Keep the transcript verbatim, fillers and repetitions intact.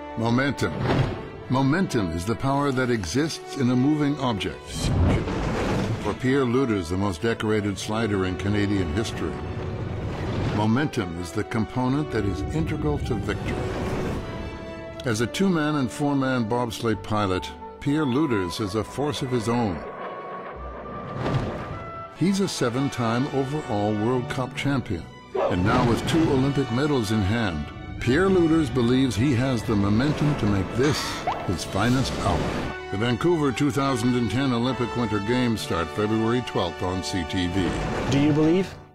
Momentum. Momentum is the power that exists in a moving object. For Pierre Lueders, the most decorated slider in Canadian history, momentum is the component that is integral to victory. As a two-man and four-man bobsleigh pilot, Pierre Lueders is a force of his own. He's a seven-time overall World Cup champion, and now with two Olympic medals in hand, Pierre Lueders believes he has the momentum to make this his finest hour. The Vancouver two thousand ten Olympic Winter Games start February twelfth on C T V. Do you believe?